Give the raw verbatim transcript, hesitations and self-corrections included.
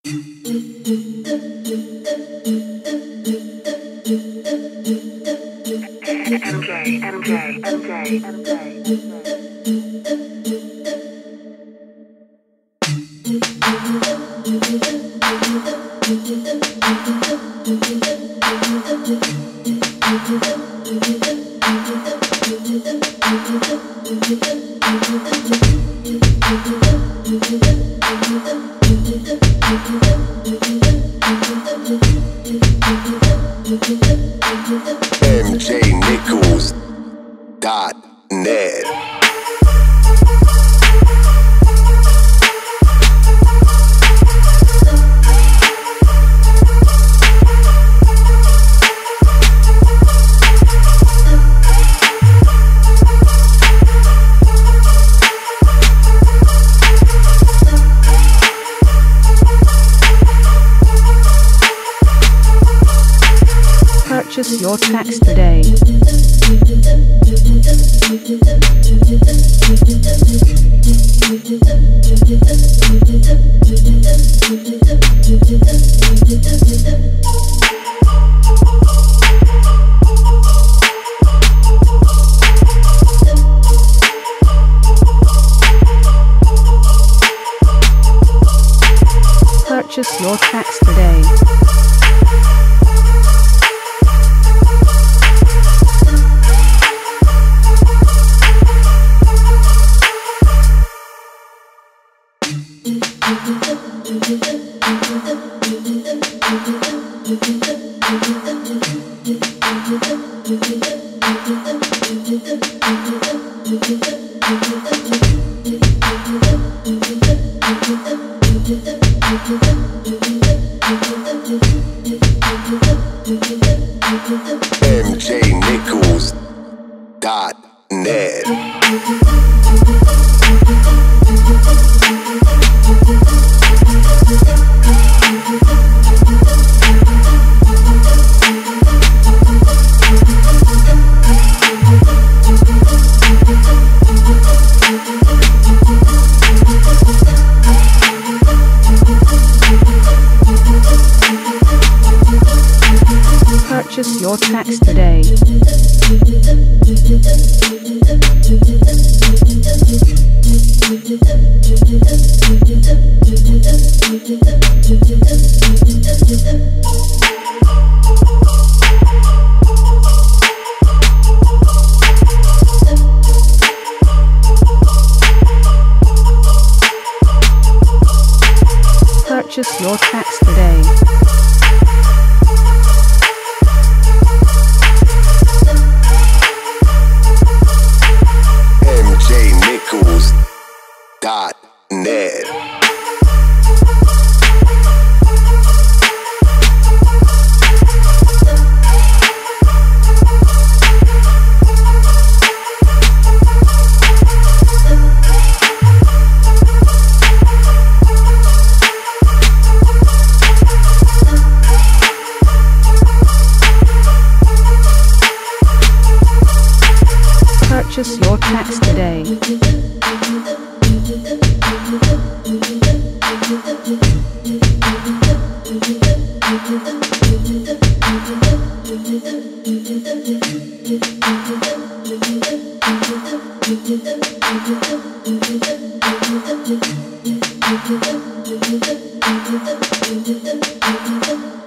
M J, M J, M J, M J. m j nichols dot net. Purchase your tracks today. Purchase your tracks today. m j nichols dot net. Purchase your tracks today. Purchase your tracks today. m j nichols dot net. Purchase your tracks today. m j nichols dot net.